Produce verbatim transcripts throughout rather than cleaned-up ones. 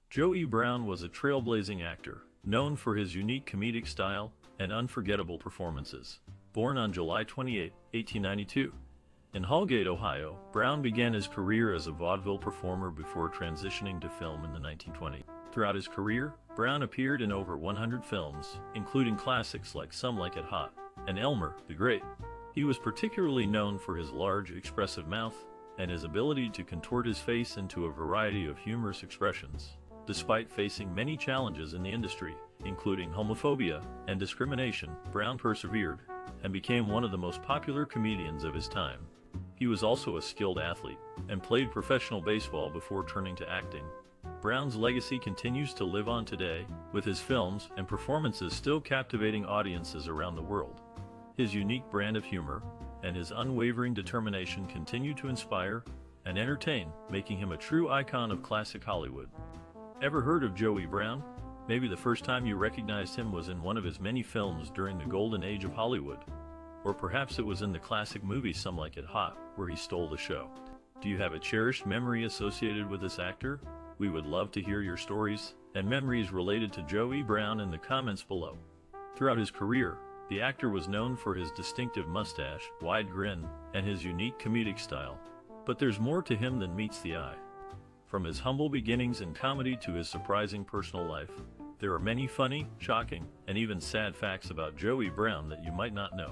Joe E. Brown was a trailblazing actor, known for his unique comedic style and unforgettable performances. Born on July twenty-eighth, eighteen ninety-two, in Holgate, Ohio, Brown began his career as a vaudeville performer before transitioning to film in the nineteen twenties. Throughout his career, Brown appeared in over one hundred films, including classics like Some Like It Hot and Elmer the Great. He was particularly known for his large, expressive mouth and his ability to contort his face into a variety of humorous expressions. Despite facing many challenges in the industry, including homophobia and discrimination, Brown persevered and became one of the most popular comedians of his time. He was also a skilled athlete and played professional baseball before turning to acting. Brown's legacy continues to live on today, with his films and performances still captivating audiences around the world. His unique brand of humor and his unwavering determination continue to inspire and entertain, making him a true icon of classic Hollywood. Ever heard of Joe E. Brown? Maybe the first time you recognized him was in one of his many films during the golden age of Hollywood. Or perhaps it was in the classic movie Some Like It Hot, where he stole the show. Do you have a cherished memory associated with this actor? We would love to hear your stories and memories related to Joe E. Brown in the comments below. Throughout his career, the actor was known for his distinctive mustache, wide grin, and his unique comedic style. But there's more to him than meets the eye. From his humble beginnings in comedy to his surprising personal life, there are many funny, shocking, and even sad facts about Joe E. Brown that you might not know.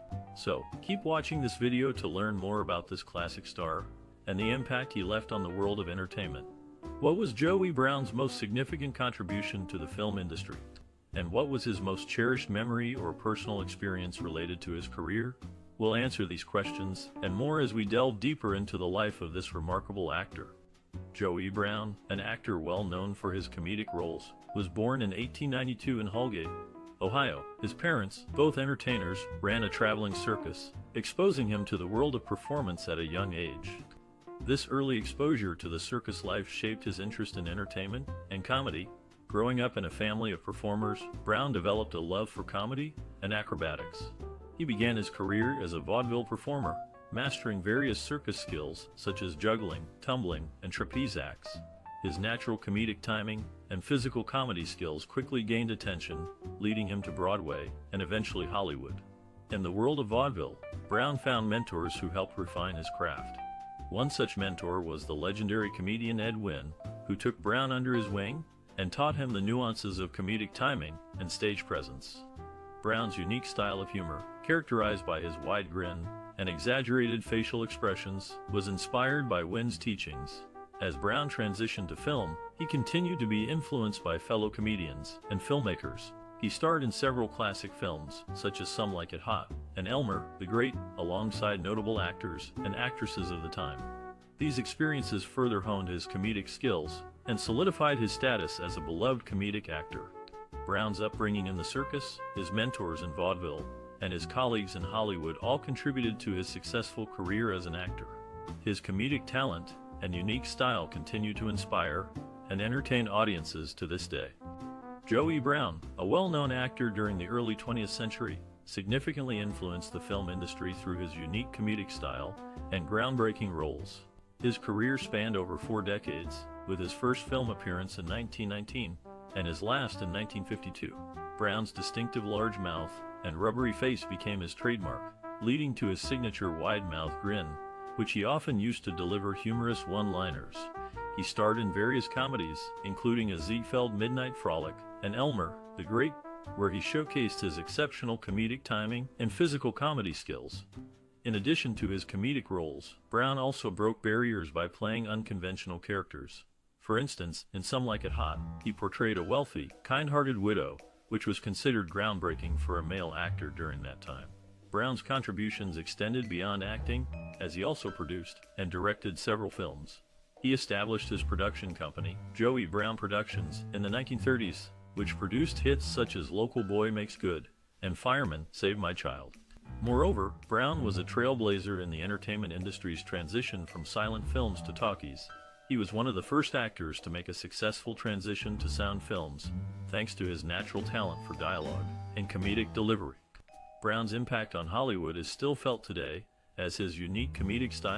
So, keep watching this video to learn more about this classic star and the impact he left on the world of entertainment. What was Joe E. Brown's most significant contribution to the film industry? And what was his most cherished memory or personal experience related to his career? We'll answer these questions and more as we delve deeper into the life of this remarkable actor. Joe E. Brown, an actor well known for his comedic roles, was born in eighteen ninety-two in Holgate, Ohio. His parents, both entertainers, ran a traveling circus, exposing him to the world of performance at a young age. This early exposure to the circus life shaped his interest in entertainment and comedy. Growing up in a family of performers, Brown developed a love for comedy and acrobatics. He began his career as a vaudeville performer, mastering various circus skills such as juggling, tumbling, and trapeze acts. His natural comedic timing and physical comedy skills quickly gained attention, leading him to Broadway and eventually Hollywood. In the world of vaudeville, Brown found mentors who helped refine his craft. One such mentor was the legendary comedian Ed Wynn, who took Brown under his wing and taught him the nuances of comedic timing and stage presence. Brown's unique style of humor, characterized by his wide grin and exaggerated facial expressions, was inspired by Wynn's teachings. As Brown transitioned to film, he continued to be influenced by fellow comedians and filmmakers. He starred in several classic films, such as Some Like It Hot and Elmer the Great, alongside notable actors and actresses of the time. These experiences further honed his comedic skills and solidified his status as a beloved comedic actor. Brown's upbringing in the circus, his mentors in vaudeville, and his colleagues in Hollywood all contributed to his successful career as an actor. His comedic talent and unique style continue to inspire and entertain audiences to this day. Joe E. Brown, a well-known actor during the early twentieth century, significantly influenced the film industry through his unique comedic style and groundbreaking roles. His career spanned over four decades, with his first film appearance in nineteen nineteen and his last in nineteen fifty-two. Brown's distinctive large mouth and rubbery face became his trademark, leading to his signature wide-mouth grin, which he often used to deliver humorous one-liners. He starred in various comedies, including a Ziegfeld Midnight Frolic and Elmer the Great, where he showcased his exceptional comedic timing and physical comedy skills. In addition to his comedic roles, Brown also broke barriers by playing unconventional characters. For instance, in Some Like It Hot, he portrayed a wealthy, kind-hearted widow, which was considered groundbreaking for a male actor during that time. Brown's contributions extended beyond acting, as he also produced and directed several films. He established his production company, Joe E. Brown Productions, in the nineteen thirties, which produced hits such as Local Boy Makes Good and Fireman, Save My Child. Moreover, Brown was a trailblazer in the entertainment industry's transition from silent films to talkies. He was one of the first actors to make a successful transition to sound films, thanks to his natural talent for dialogue and comedic delivery. Brown's impact on Hollywood is still felt today, as his unique comedic style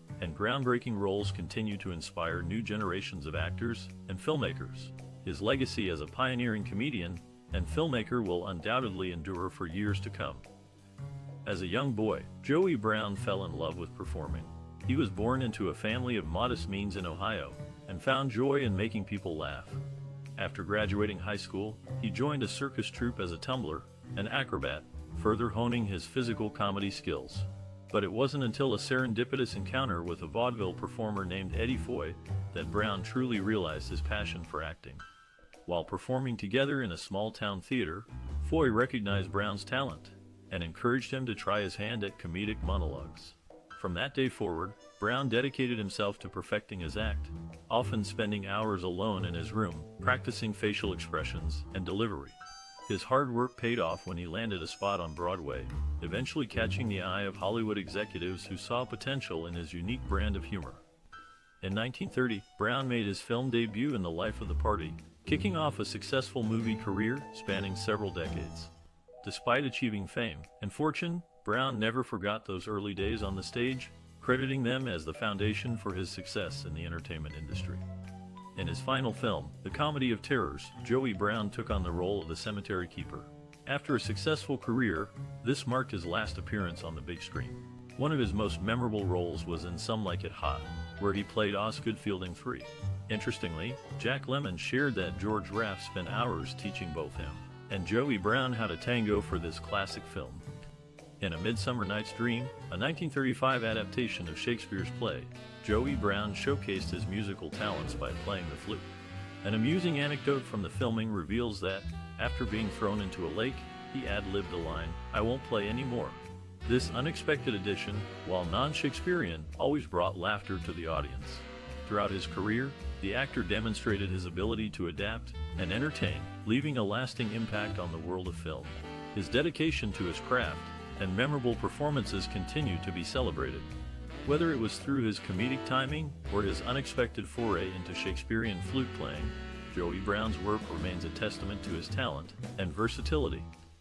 and groundbreaking roles continue to inspire new generations of actors and filmmakers. His legacy as a pioneering comedian and filmmaker will undoubtedly endure for years to come. As a young boy, Joey Brown fell in love with performing. He was born into a family of modest means in Ohio and found joy in making people laugh. After graduating high school, he joined a circus troupe as a tumbler, an acrobat, further honing his physical comedy skills. But it wasn't until a serendipitous encounter with a vaudeville performer named Eddie Foy that Brown truly realized his passion for acting. While performing together in a small-town theater, Foy recognized Brown's talent and encouraged him to try his hand at comedic monologues. From that day forward, Brown dedicated himself to perfecting his act, often spending hours alone in his room, practicing facial expressions and delivery. His hard work paid off when he landed a spot on Broadway, eventually catching the eye of Hollywood executives who saw potential in his unique brand of humor. In nineteen thirty, Brown made his film debut in The Life of the Party, kicking off a successful movie career spanning several decades. Despite achieving fame and fortune, Brown never forgot those early days on the stage, crediting them as the foundation for his success in the entertainment industry. In his final film, The Comedy of Terrors, Joey Brown took on the role of the cemetery keeper. After a successful career, this marked his last appearance on the big screen. One of his most memorable roles was in Some Like It Hot, where he played Osgood Fielding the third. Interestingly, Jack Lemmon shared that George Raft spent hours teaching both him and Joey Brown how to tango for this classic film. In A Midsummer Night's Dream, a nineteen thirty-five adaptation of Shakespeare's play, Joey Brown showcased his musical talents by playing the flute. An amusing anecdote from the filming reveals that, after being thrown into a lake, he ad-libbed the line, "I won't play anymore." This unexpected addition, while non-Shakespearean, always brought laughter to the audience. Throughout his career, the actor demonstrated his ability to adapt and entertain, leaving a lasting impact on the world of film. His dedication to his craft and memorable performances continue to be celebrated. Whether it was through his comedic timing or his unexpected foray into Shakespearean flute playing, Joey Brown's work remains a testament to his talent and versatility.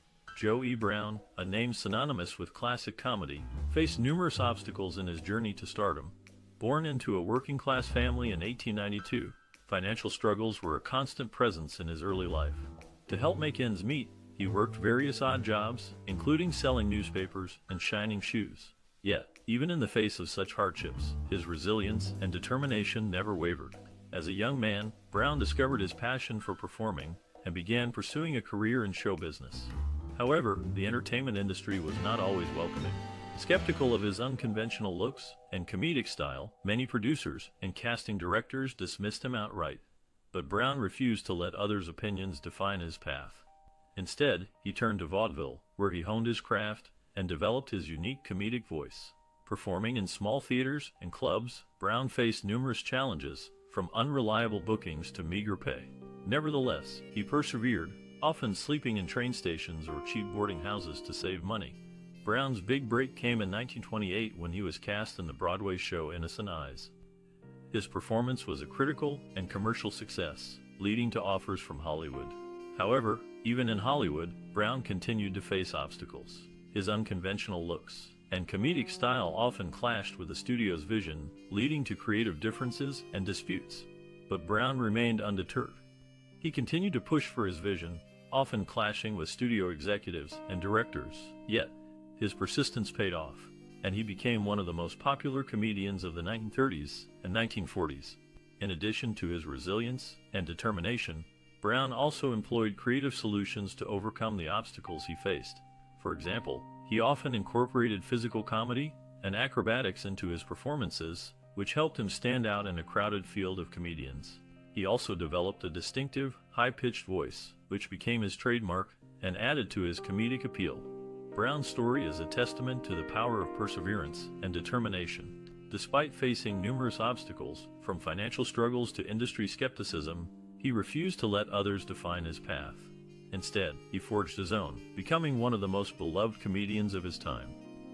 Joey Brown, a name synonymous with classic comedy, faced numerous obstacles in his journey to stardom. Born into a working-class family in eighteen ninety-two, financial struggles were a constant presence in his early life. To help make ends meet, he worked various odd jobs, including selling newspapers and shining shoes. Yet, even in the face of such hardships, his resilience and determination never wavered. As a young man, Brown discovered his passion for performing and began pursuing a career in show business. However, the entertainment industry was not always welcoming. Skeptical of his unconventional looks and comedic style, many producers and casting directors dismissed him outright. But Brown refused to let others' opinions define his path. Instead, he turned to vaudeville, where he honed his craft and developed his unique comedic voice. Performing in small theaters and clubs, Brown faced numerous challenges, from unreliable bookings to meager pay. Nevertheless, he persevered, often sleeping in train stations or cheap boarding houses to save money. Brown's big break came in nineteen twenty-eight when he was cast in the Broadway show Innocent Eyes. His performance was a critical and commercial success, leading to offers from Hollywood. However, even in Hollywood, Brown continued to face obstacles. His unconventional looks and comedic style often clashed with the studio's vision, leading to creative differences and disputes. But Brown remained undeterred. He continued to push for his vision, often clashing with studio executives and directors. Yet, his persistence paid off, and he became one of the most popular comedians of the nineteen thirties and nineteen forties. In addition to his resilience and determination, Brown also employed creative solutions to overcome the obstacles he faced. For example, he often incorporated physical comedy and acrobatics into his performances, which helped him stand out in a crowded field of comedians. He also developed a distinctive, high-pitched voice, which became his trademark and added to his comedic appeal. Brown's story is a testament to the power of perseverance and determination. Despite facing numerous obstacles, from financial struggles to industry skepticism, he refused to let others define his path. Instead, he forged his own, becoming one of the most beloved comedians of his time.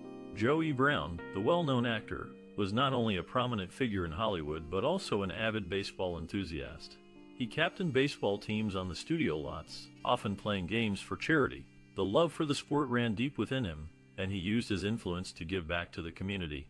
Joey Brown, the well-known actor, was not only a prominent figure in Hollywood but also an avid baseball enthusiast. He captained baseball teams on the studio lots, often playing games for charity. The love for the sport ran deep within him, and he used his influence to give back to the community.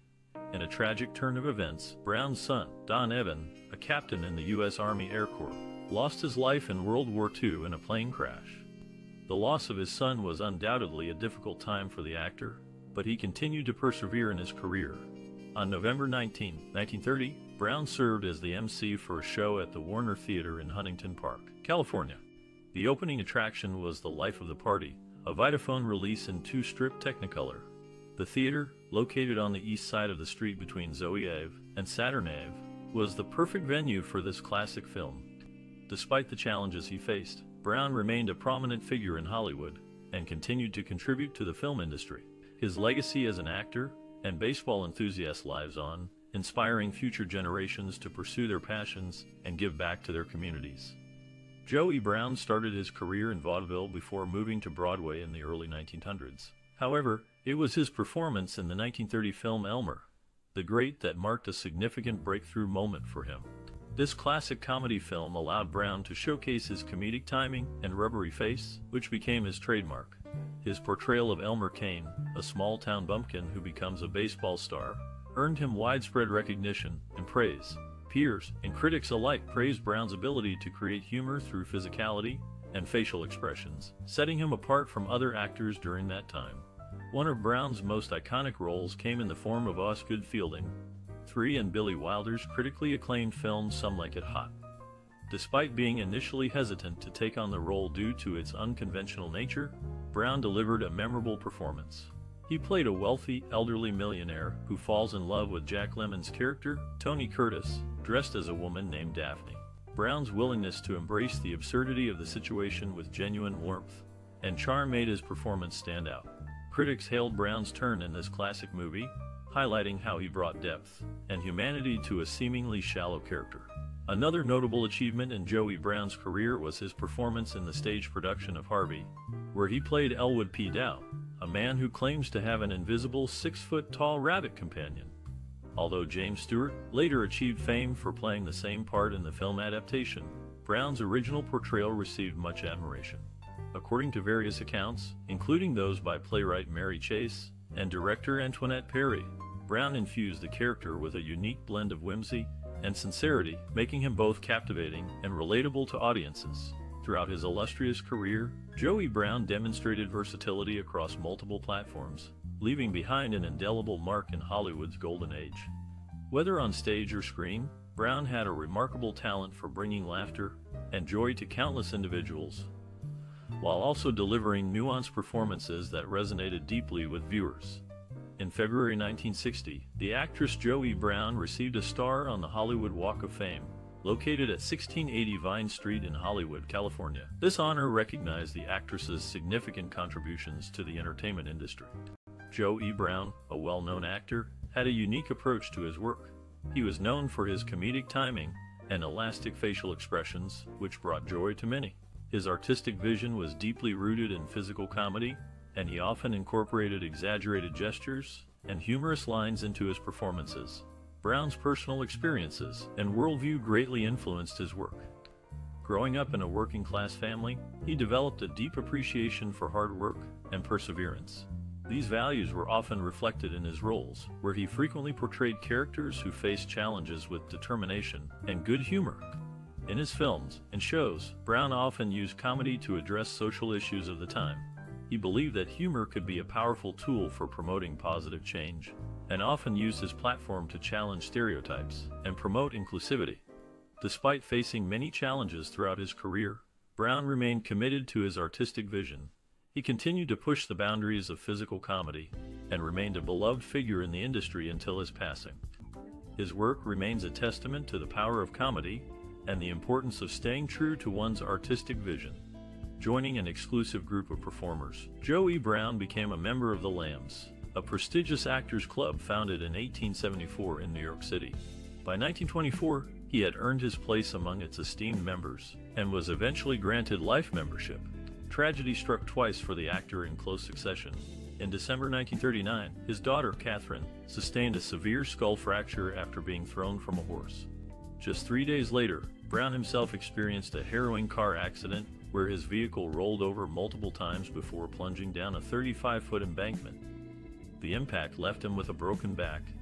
In a tragic turn of events, Brown's son, Don Evan, a captain in the U S Army Air Corps, lost his life in World War Two in a plane crash. The loss of his son was undoubtedly a difficult time for the actor, but he continued to persevere in his career. On November nineteenth, nineteen thirty, Brown served as the M C for a show at the Warner Theater in Huntington Park, California. The opening attraction was The Life of the Party, a Vitaphone release in two-strip Technicolor. The theater, located on the east side of the street between Zoe Ave and Saturn Ave, was the perfect venue for this classic film. Despite the challenges he faced, Brown remained a prominent figure in Hollywood and continued to contribute to the film industry. His legacy as an actor and baseball enthusiast lives on, inspiring future generations to pursue their passions and give back to their communities. Joey Brown started his career in vaudeville before moving to Broadway in the early nineteen hundreds. However, it was his performance in the nineteen thirty film Elmer the Great that marked a significant breakthrough moment for him. This classic comedy film allowed Brown to showcase his comedic timing and rubbery face, which became his trademark. His portrayal of Elmer Kane, a small-town bumpkin who becomes a baseball star, earned him widespread recognition and praise. Peers and critics alike praised Brown's ability to create humor through physicality and facial expressions, setting him apart from other actors during that time. One of Brown's most iconic roles came in the form of Osgood Fielding, three in Billy Wilder's critically acclaimed film Some Like It Hot. Despite being initially hesitant to take on the role due to its unconventional nature, Brown delivered a memorable performance. He played a wealthy, elderly millionaire who falls in love with Jack Lemmon's character, Tony Curtis, dressed as a woman named Daphne. Brown's willingness to embrace the absurdity of the situation with genuine warmth and charm made his performance stand out. Critics hailed Brown's turn in this classic movie, highlighting how he brought depth and humanity to a seemingly shallow character. Another notable achievement in Joey Brown's career was his performance in the stage production of Harvey, where he played Elwood P. Dow, a man who claims to have an invisible six-foot-tall rabbit companion. Although James Stewart later achieved fame for playing the same part in the film adaptation, Brown's original portrayal received much admiration. According to various accounts, including those by playwright Mary Chase and director Antoinette Perry, Brown infused the character with a unique blend of whimsy and sincerity, making him both captivating and relatable to audiences. Throughout his illustrious career, Joey Brown demonstrated versatility across multiple platforms, leaving behind an indelible mark in Hollywood's golden age. Whether on stage or screen, Brown had a remarkable talent for bringing laughter and joy to countless individuals, while also delivering nuanced performances that resonated deeply with viewers. In February nineteen sixty, the actress Joey Brown received a star on the Hollywood Walk of Fame, located at sixteen eighty Vine Street in Hollywood, California. This honor recognized the actress's significant contributions to the entertainment industry. Joey Brown, a well-known actor, had a unique approach to his work. He was known for his comedic timing and elastic facial expressions, which brought joy to many. His artistic vision was deeply rooted in physical comedy, and he often incorporated exaggerated gestures and humorous lines into his performances. Brown's personal experiences and worldview greatly influenced his work. Growing up in a working-class family, he developed a deep appreciation for hard work and perseverance. These values were often reflected in his roles, where he frequently portrayed characters who faced challenges with determination and good humor. In his films and shows, Brown often used comedy to address social issues of the time. He believed that humor could be a powerful tool for promoting positive change, and often used his platform to challenge stereotypes and promote inclusivity. Despite facing many challenges throughout his career, Brown remained committed to his artistic vision. He continued to push the boundaries of physical comedy and remained a beloved figure in the industry until his passing. His work remains a testament to the power of comedy and the importance of staying true to one's artistic vision. Joining an exclusive group of performers, Joey Brown became a member of the Lambs, a prestigious actors club founded in eighteen seventy-four in New York City. By nineteen twenty-four, he had earned his place among its esteemed members and was eventually granted life membership. Tragedy struck twice for the actor in close succession. In December nineteen thirty-nine, his daughter, Catherine, sustained a severe skull fracture after being thrown from a horse. Just three days later, Brown himself experienced a harrowing car accident where his vehicle rolled over multiple times before plunging down a thirty-five foot embankment. The impact left him with a broken back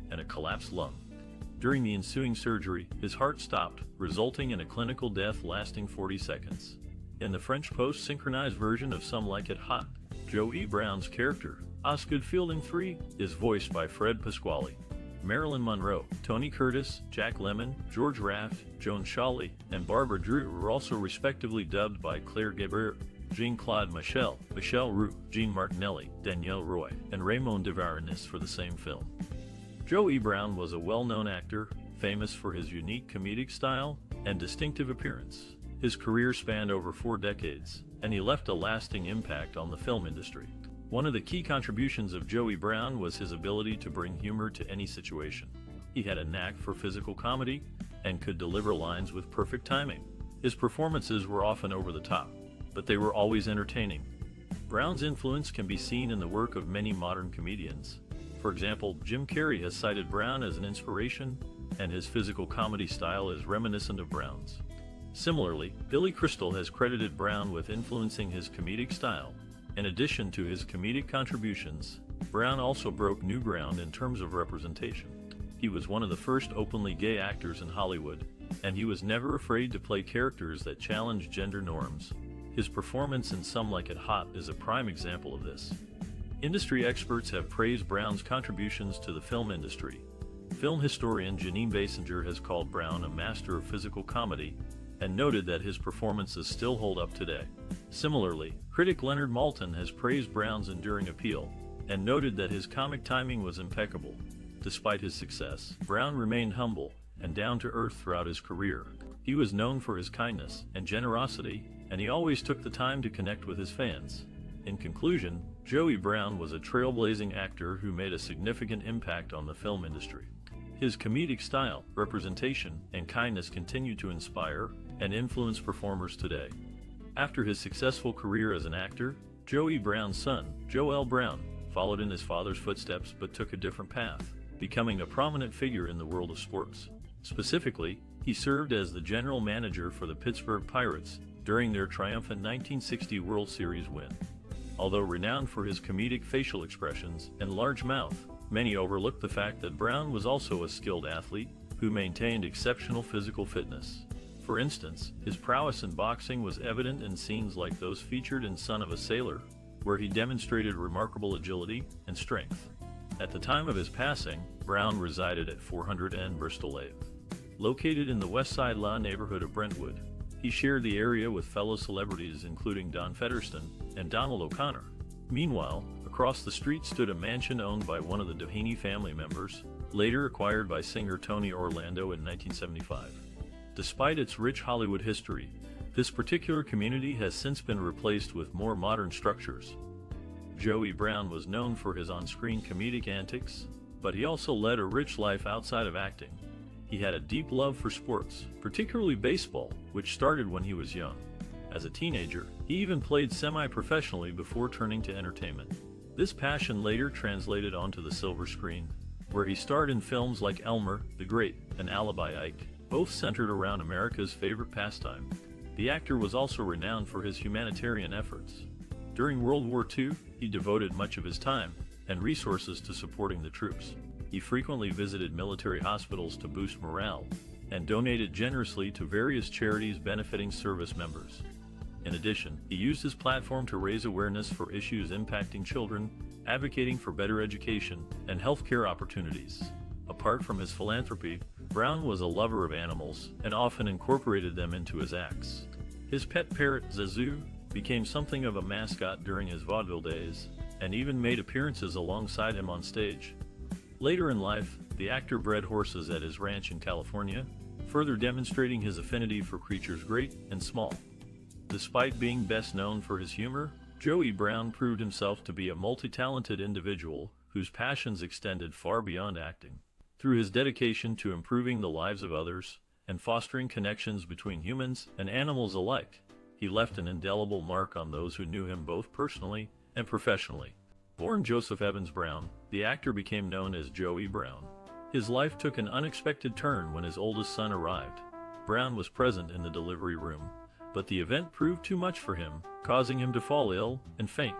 and a collapsed lung. During the ensuing surgery, his heart stopped, resulting in a clinical death lasting forty seconds. In the French post-synchronized version of Some Like It Hot, Joey Brown's character, Osgood Fielding the third, is voiced by Fred Pasquale. Marilyn Monroe, Tony Curtis, Jack Lemmon, George Raft, Joan Shawley, and Barbara Drew were also respectively dubbed by Claire Gabriel, Jean-Claude Michel, Michel Roux, Jean Martinelli, Danielle Roy, and Raymond DeVarennes for the same film. Joey Brown was a well-known actor, famous for his unique comedic style and distinctive appearance. His career spanned over four decades, and he left a lasting impact on the film industry. One of the key contributions of Joey Brown was his ability to bring humor to any situation. He had a knack for physical comedy and could deliver lines with perfect timing. His performances were often over the top, but they were always entertaining. Brown's influence can be seen in the work of many modern comedians. For example, Jim Carrey has cited Brown as an inspiration, and his physical comedy style is reminiscent of Brown's. Similarly, Billy Crystal has credited Brown with influencing his comedic style. In addition to his comedic contributions, Brown also broke new ground in terms of representation. He was one of the first openly gay actors in Hollywood, and he was never afraid to play characters that challenged gender norms. His performance in Some Like It Hot is a prime example of this. Industry experts have praised Brown's contributions to the film industry. Film historian Janine Basinger has called Brown a master of physical comedy and noted that his performances still hold up today. Similarly, critic Leonard Maltin has praised Brown's enduring appeal and noted that his comic timing was impeccable. Despite his success, Brown remained humble and down-to-earth throughout his career. He was known for his kindness and generosity, and he always took the time to connect with his fans. In conclusion, Joey Brown was a trailblazing actor who made a significant impact on the film industry. His comedic style, representation, and kindness continue to inspire and influence performers today. After his successful career as an actor, Joey Brown's son, Joel Brown, followed in his father's footsteps but took a different path, becoming a prominent figure in the world of sports. Specifically, he served as the general manager for the Pittsburgh Pirates during their triumphant nineteen sixty World Series win. Although renowned for his comedic facial expressions and large mouth, many overlooked the fact that Brown was also a skilled athlete who maintained exceptional physical fitness. For instance, his prowess in boxing was evident in scenes like those featured in Son of a Sailor, where he demonstrated remarkable agility and strength. At the time of his passing, Brown resided at four hundred N Bristol Ave. Located in the West Side La neighborhood of Brentwood, he shared the area with fellow celebrities including Don Featherston and Donald O'Connor. Meanwhile, across the street stood a mansion owned by one of the Doheny family members, later acquired by singer Tony Orlando in nineteen seventy-five. Despite its rich Hollywood history, this particular community has since been replaced with more modern structures. Joey Brown was known for his on-screen comedic antics, but he also led a rich life outside of acting. He had a deep love for sports, particularly baseball, which started when he was young. As a teenager, he even played semi-professionally before turning to entertainment. This passion later translated onto the silver screen, where he starred in films like Elmer the Great and Alibi Ike, both centered around America's favorite pastime. The actor was also renowned for his humanitarian efforts. During World War Two, he devoted much of his time and resources to supporting the troops. He frequently visited military hospitals to boost morale and donated generously to various charities benefiting service members. In addition, he used his platform to raise awareness for issues impacting children, advocating for better education and healthcare opportunities. Apart from his philanthropy, Brown was a lover of animals and often incorporated them into his acts. His pet parrot, Zazu, became something of a mascot during his vaudeville days and even made appearances alongside him on stage. Later in life, the actor bred horses at his ranch in California, further demonstrating his affinity for creatures great and small. Despite being best known for his humor, Joey Brown proved himself to be a multi-talented individual whose passions extended far beyond acting. Through his dedication to improving the lives of others and fostering connections between humans and animals alike, he left an indelible mark on those who knew him both personally and professionally. Born Joseph Evans Brown, the actor became known as Joey Brown. His life took an unexpected turn when his oldest son arrived. Brown was present in the delivery room, but the event proved too much for him, causing him to fall ill and faint.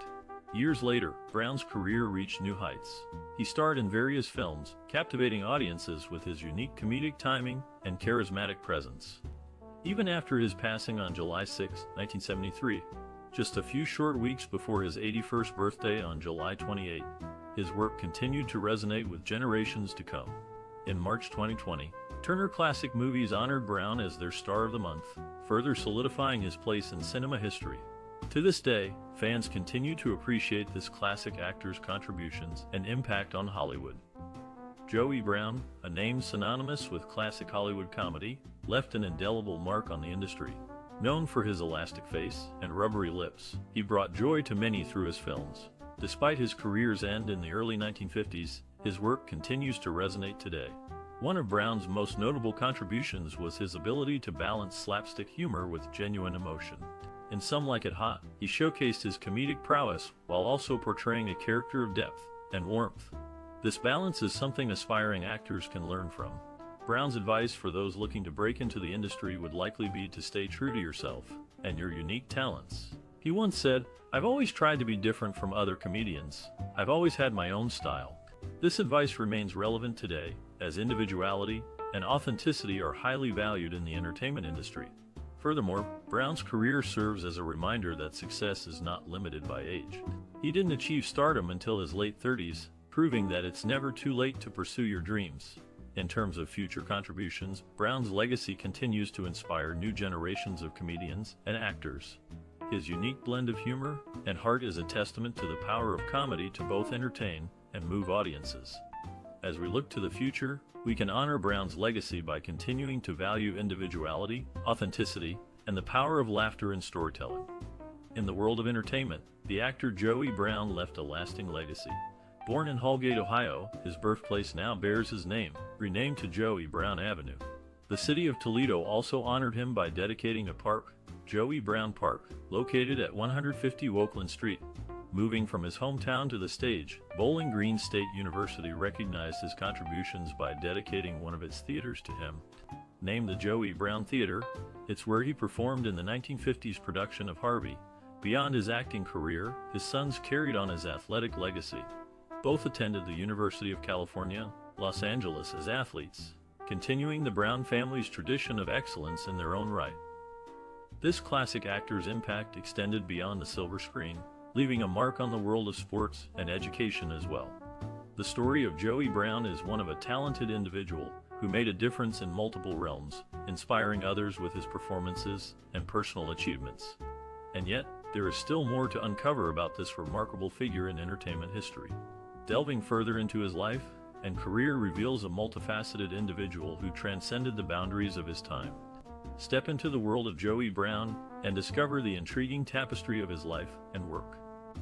Years later, Brown's career reached new heights. He starred in various films, captivating audiences with his unique comedic timing and charismatic presence. Even after his passing on July sixth, nineteen seventy-three, just a few short weeks before his eighty-first birthday on July twenty-eighth, his work continued to resonate with generations to come. In March twenty twenty, Turner Classic Movies honored Brown as their Star of the Month, further solidifying his place in cinema history. To this day, fans continue to appreciate this classic actor's contributions and impact on Hollywood. Joey Brown, a name synonymous with classic Hollywood comedy, left an indelible mark on the industry. Known for his elastic face and rubbery lips, he brought joy to many through his films. Despite his career's end in the early nineteen fifties, his work continues to resonate today. One of Brown's most notable contributions was his ability to balance slapstick humor with genuine emotion. In Some Like It Hot, he showcased his comedic prowess while also portraying a character of depth and warmth. This balance is something aspiring actors can learn from. Brown's advice for those looking to break into the industry would likely be to stay true to yourself and your unique talents. He once said, "I've always tried to be different from other comedians. I've always had my own style." This advice remains relevant today, as individuality and authenticity are highly valued in the entertainment industry. Furthermore, Brown's career serves as a reminder that success is not limited by age. He didn't achieve stardom until his late thirties, proving that it's never too late to pursue your dreams. In terms of future contributions, Brown's legacy continues to inspire new generations of comedians and actors. His unique blend of humor and heart is a testament to the power of comedy to both entertain and move audiences. As we look to the future, we can honor Brown's legacy by continuing to value individuality, authenticity, and the power of laughter in storytelling. In the world of entertainment, the actor Joey Brown left a lasting legacy. Born in Holgate, Ohio, his birthplace now bears his name, renamed to Joey Brown Avenue. The city of Toledo also honored him by dedicating a park, Joey Brown Park, located at one fifty Oakland Street. Moving from his hometown to the stage, Bowling Green State University recognized his contributions by dedicating one of its theaters to him. Named the Joey Brown Theater, it's where he performed in the nineteen fifties production of Harvey. Beyond his acting career, his sons carried on his athletic legacy. Both attended the University of California, Los Angeles as athletes, continuing the Brown family's tradition of excellence in their own right. This classic actor's impact extended beyond the silver screen, leaving a mark on the world of sports and education as well. The story of Joey Brown is one of a talented individual who made a difference in multiple realms, inspiring others with his performances and personal achievements. And yet, there is still more to uncover about this remarkable figure in entertainment history. Delving further into his life and career reveals a multifaceted individual who transcended the boundaries of his time. Step into the world of Joey Brown and discover the intriguing tapestry of his life and work.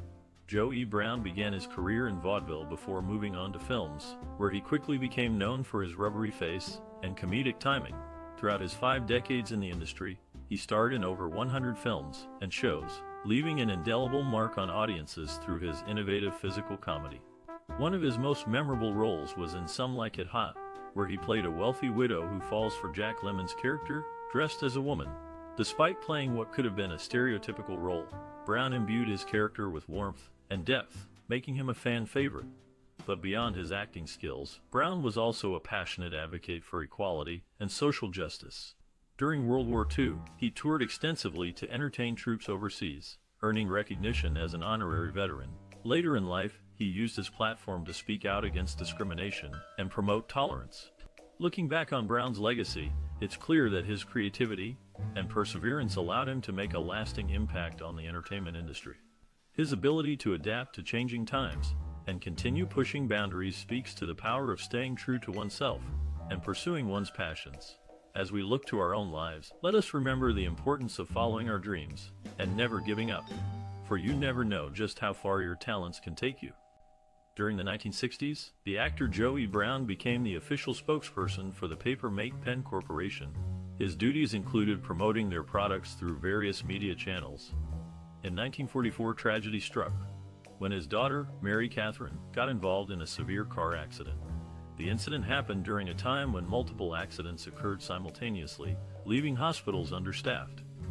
Joey Brown began his career in vaudeville before moving on to films, where he quickly became known for his rubbery face and comedic timing. Throughout his five decades in the industry, he starred in over one hundred films and shows, leaving an indelible mark on audiences through his innovative physical comedy. One of his most memorable roles was in Some Like It Hot, where he played a wealthy widow who falls for Jack Lemmon's character, dressed as a woman. Despite playing what could have been a stereotypical role, Brown imbued his character with warmth and depth, making him a fan favorite. But beyond his acting skills, Brown was also a passionate advocate for equality and social justice. During World War Two, he toured extensively to entertain troops overseas, earning recognition as an honorary veteran. Later in life, he used his platform to speak out against discrimination and promote tolerance. Looking back on Brown's legacy, it's clear that his creativity and perseverance allowed him to make a lasting impact on the entertainment industry. His ability to adapt to changing times and continue pushing boundaries speaks to the power of staying true to oneself and pursuing one's passions. As we look to our own lives, let us remember the importance of following our dreams and never giving up, for you never know just how far your talents can take you. During the nineteen sixties, the actor Joey Brown became the official spokesperson for the Paper Mate Pen Corporation. His duties included promoting their products through various media channels. In nineteen forty-four, tragedy struck when his daughter, Mary Catherine, got involved in a severe car accident. The incident happened during a time when multiple accidents occurred simultaneously, leaving hospitals understaffed.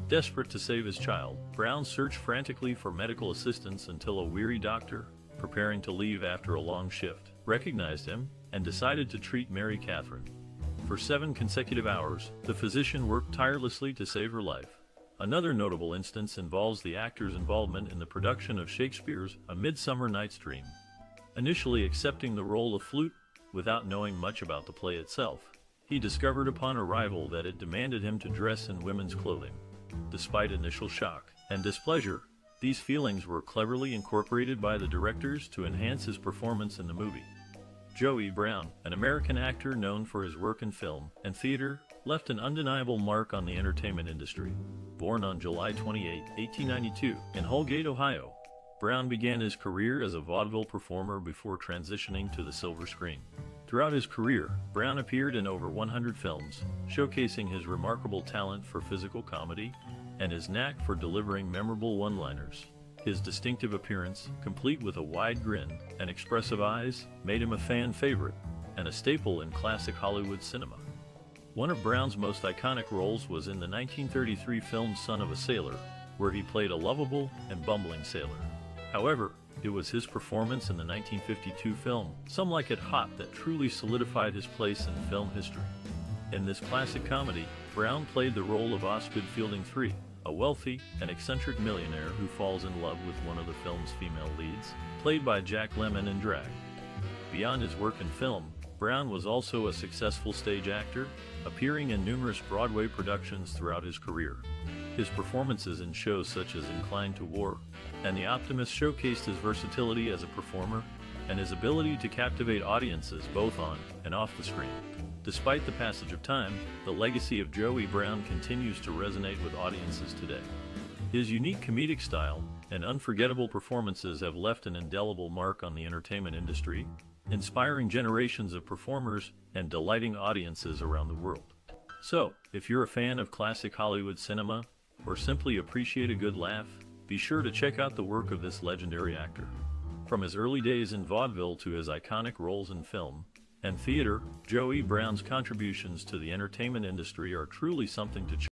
Desperate to save his child, Brown searched frantically for medical assistance until a weary doctor, preparing to leave after a long shift, recognized him and decided to treat Mary Catherine. For seven consecutive hours, the physician worked tirelessly to save her life. Another notable instance involves the actor's involvement in the production of Shakespeare's A Midsummer Night's Dream. Initially accepting the role of Flute, without knowing much about the play itself, he discovered upon arrival that it demanded him to dress in women's clothing. Despite initial shock and displeasure, these feelings were cleverly incorporated by the directors to enhance his performance in the movie. Joey Brown, an American actor known for his work in film and theater, left an undeniable mark on the entertainment industry. Born on July twenty-eighth, eighteen ninety-two, in Holgate, Ohio, Brown began his career as a vaudeville performer before transitioning to the silver screen. Throughout his career, Brown appeared in over one hundred films, showcasing his remarkable talent for physical comedy and his knack for delivering memorable one-liners. His distinctive appearance, complete with a wide grin and expressive eyes, made him a fan favorite and a staple in classic Hollywood cinema. One of Brown's most iconic roles was in the nineteen thirty-three film Son of a Sailor, where he played a lovable and bumbling sailor. However, it was his performance in the nineteen fifty-two film Some Like It Hot that truly solidified his place in film history. In this classic comedy, Brown played the role of Osgood Fielding the third, a wealthy and eccentric millionaire who falls in love with one of the film's female leads, played by Jack Lemmon in drag. Beyond his work in film, Brown was also a successful stage actor, appearing in numerous Broadway productions throughout his career. His performances in shows such as Inclined to War and The Optimist showcased his versatility as a performer and his ability to captivate audiences both on and off the screen. Despite the passage of time, the legacy of Joey Brown continues to resonate with audiences today. His unique comedic style and unforgettable performances have left an indelible mark on the entertainment industry, inspiring generations of performers and delighting audiences around the world. So, if you're a fan of classic Hollywood cinema, or simply appreciate a good laugh, be sure to check out the work of this legendary actor. From his early days in vaudeville to his iconic roles in film and theater, Joey Brown's contributions to the entertainment industry are truly something to check out.